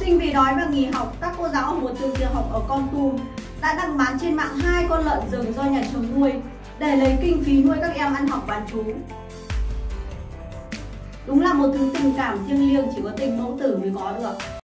sinh vì đói và nghỉ học, các cô giáo ở một trường tiểu học ở Kon Tum đã đăng bán trên mạng 2 con lợn rừng do nhà trường nuôi để lấy kinh phí nuôi các em ăn học bán trú. Đúng là một thứ tình cảm thiêng liêng chỉ có tình mẫu tử mới có được.